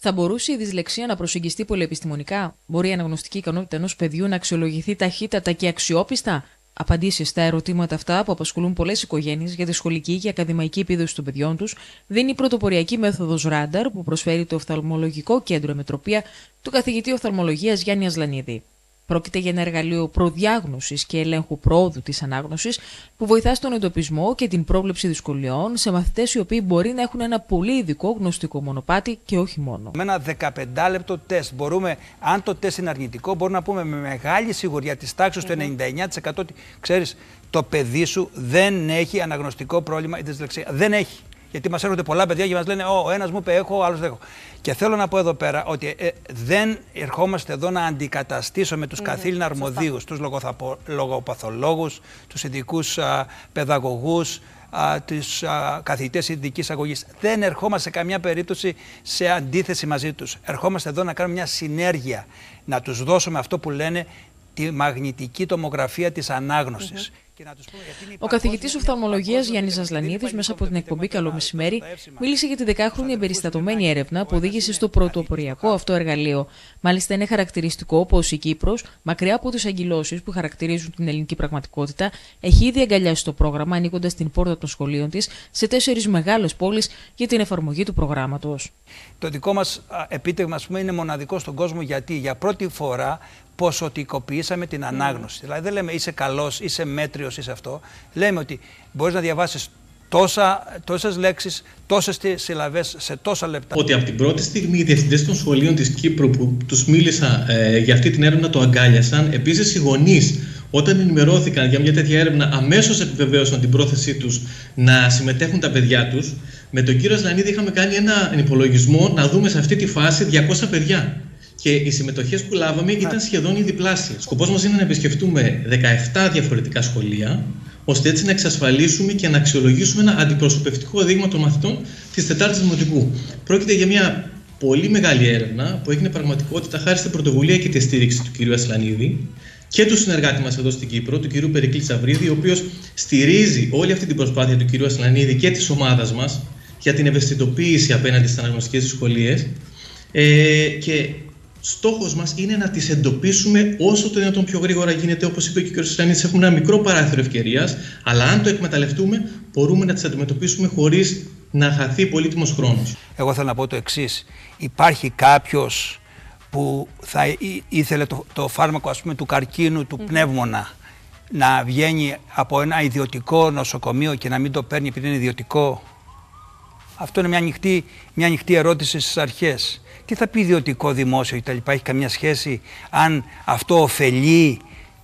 Θα μπορούσε η δυσλεξία να προσεγγιστεί πολυεπιστημονικά? Μπορεί η αναγνωστική ικανότητα ενός παιδιού να αξιολογηθεί ταχύτατα και αξιόπιστα? Απαντήσεις στα ερωτήματα αυτά που απασχολούν πολλές οικογένειες για τη σχολική και ακαδημαϊκή επίδοση των παιδιών τους δίνει η πρωτοποριακή μέθοδος Radar που προσφέρει το Οφθαλμολογικό Κέντρο Εμετροπία του καθηγητή οφθαλμολογίας Γιάννη Ασλανίδη. Πρόκειται για ένα εργαλείο προδιάγνωσης και ελέγχου προόδου της ανάγνωσης που βοηθά στον εντοπισμό και την πρόβλεψη δυσκολιών σε μαθητές οι οποίοι μπορεί να έχουν ένα πολύ ειδικό γνωστικό μονοπάτι και όχι μόνο. Με ένα 15 λεπτό τεστ μπορούμε, αν το τεστ είναι αρνητικό, μπορούμε να πούμε με μεγάλη σιγουριά της τάξης του 99% ότι ξέρεις, το παιδί σου δεν έχει αναγνωστικό πρόβλημα ή δυσλεξία. Δεν έχει. Γιατί μας έρχονται πολλά παιδιά και μας λένε: ο ένας μου είπε έχω, ο άλλος δεν έχω. Και θέλω να πω εδώ πέρα ότι δεν ερχόμαστε εδώ να αντικαταστήσουμε τους καθήλυνα αρμοδίους, τους λογοπαθολόγους, τους ειδικούς παιδαγωγούς, τους καθηγητές ειδικής αγωγής. Δεν ερχόμαστε σε καμιά περίπτωση σε αντίθεση μαζί τους. Ερχόμαστε εδώ να κάνουμε μια συνέργεια, να τους δώσουμε αυτό που λένε τη μαγνητική τομογραφία της ανάγνωσης. Ο καθηγητής οφθαλμολογίας Γιάννης Ασλανίδης, μέσα από την εκπομπή Καλό Μεσημέρι, μίλησε για τη 10χρονη εμπεριστατωμένη έρευνα που οδήγησε στο πρωτοποριακό αυτό εργαλείο. Μάλιστα, είναι χαρακτηριστικό πως η Κύπρος, μακριά από τις αγκυλώσεις που χαρακτηρίζουν την ελληνική πραγματικότητα, έχει ήδη αγκαλιάσει το πρόγραμμα, ανοίγοντας την πόρτα των σχολείων της σε 4 μεγάλες πόλεις για την εφαρμογή του προγράμματος. Το δικό μας επίτευγμα, ας πούμε, είναι μοναδικό στον κόσμο γιατί για πρώτη φορά ποσοτικοποιήσαμε την ανάγνωση. Δηλαδή δεν λέμε είσαι καλός, είσαι μέτριος, είσαι αυτό. Λέμε ότι μπορείς να διαβάσεις τόσες λέξεις, τόσες συλλαβές σε τόσα λεπτά. Ότι από την πρώτη στιγμή οι διευθυντές των σχολείων της Κύπρου που τους μίλησα για αυτή την έρευνα το αγκάλιασαν. Επίσης οι γονείς, όταν ενημερώθηκαν για μια τέτοια έρευνα, αμέσως επιβεβαίωσαν την πρόθεσή τους να συμμετέχουν τα παιδιά τους. Με τον κύριο Ασλανίδη είχαμε κάνει έναν υπολογισμό να δούμε σε αυτή τη φάση 200 παιδιά. Και οι συμμετοχές που λάβαμε ήταν σχεδόν οι διπλάσιες. Σκοπός μας είναι να επισκεφτούμε 17 διαφορετικά σχολεία, ώστε έτσι να εξασφαλίσουμε και να αξιολογήσουμε ένα αντιπροσωπευτικό δείγμα των μαθητών της 4ης Δημοτικού. Πρόκειται για μια πολύ μεγάλη έρευνα που έγινε πραγματικότητα χάρη στην πρωτοβουλία και τη στήριξη του κ. Ασλανίδη και του συνεργάτη μας εδώ στην Κύπρο, του κ. Περικλή Τσαβρίδη, ο οποίος στηρίζει όλη αυτή την προσπάθεια του κ. Ασλανίδη και της ομάδας μας για την ευαισθητοποίηση απέναντι στις αναγνωστικές δυσκολίες. Και στόχος μας είναι να τις εντοπίσουμε όσο το δυνατόν πιο γρήγορα γίνεται. Όπως είπε και ο κ. Ασλανίδης, έχουμε ένα μικρό παράθυρο ευκαιρίας, αλλά αν το εκμεταλλευτούμε, μπορούμε να τις αντιμετωπίσουμε χωρίς να χαθεί πολύτιμος χρόνος. Εγώ θέλω να πω το εξής. Υπάρχει κάποιος που θα ήθελε το φάρμακο, ας πούμε, του καρκίνου, του πνεύμονα, να βγαίνει από ένα ιδιωτικό νοσοκομείο και να μην το παίρνει επειδή είναι ιδιωτικό? Αυτό είναι μια ανοιχτή ερώτηση στις αρχές. Τι θα πει ιδιωτικό, δημόσιο κτλ. Έχει καμία σχέση αν αυτό ωφελεί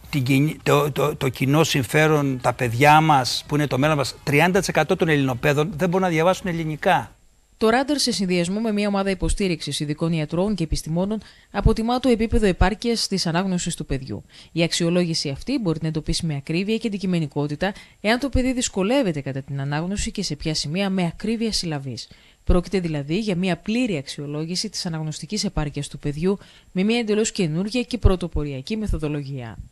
το κοινό συμφέρον, τα παιδιά μας που είναι το μέλλον μας? 30% των Ελληνοπαίδων δεν μπορούν να διαβάσουν ελληνικά. Το Radar, σε συνδυασμό με μια ομάδα υποστήριξης ειδικών ιατρών και επιστημόνων, αποτιμά το επίπεδο επάρκειας της ανάγνωσης του παιδιού. Η αξιολόγηση αυτή μπορεί να εντοπίσει με ακρίβεια και αντικειμενικότητα εάν το παιδί δυσκολεύεται κατά την ανάγνωση και σε ποια σημεία με ακρίβεια συλλαβής. Πρόκειται δηλαδή για μια πλήρη αξιολόγηση της αναγνωστικής επάρκειας του παιδιού με μια εντελώς καινούργια και πρωτοποριακή μεθοδολογία.